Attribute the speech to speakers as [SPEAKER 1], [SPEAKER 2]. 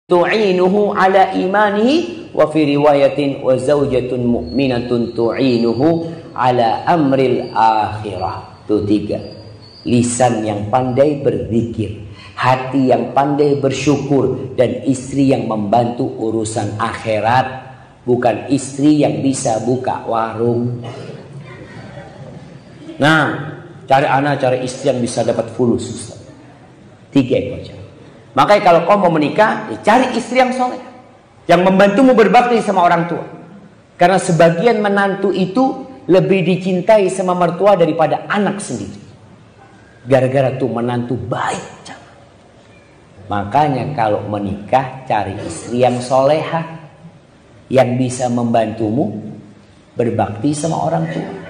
[SPEAKER 1] tu'inuhu ala imanihi, wa fi riwayatin wa zaujatun mu'minatun tu'inuhu ala amril akhirah. Itu 3. Lisan yang pandai berzikir, hati yang pandai bersyukur, dan istri yang membantu urusan akhirat, bukan istri yang bisa buka warung. Nah, cari istri yang bisa dapat fulus, Ustaz. 3 itu aja. Makanya kalau kau mau menikah, ya cari istri yang soleh, yang membantumu berbakti sama orang tua. Karena sebagian menantu itu lebih dicintai sama mertua daripada anak sendiri. Gara-gara tuh menantu baik. Makanya kalau menikah, cari istri yang solehah, yang bisa membantumu berbakti sama orang tua.